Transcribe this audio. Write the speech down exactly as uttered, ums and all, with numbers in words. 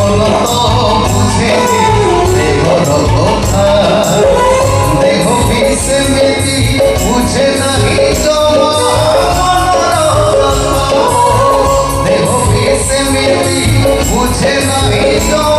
মন তো বুঝেনি দেহর কথা দেহ বিষে মেতি বুঝে নাহি জমা দেহ বিষে মেতি বুঝে নাহি জমা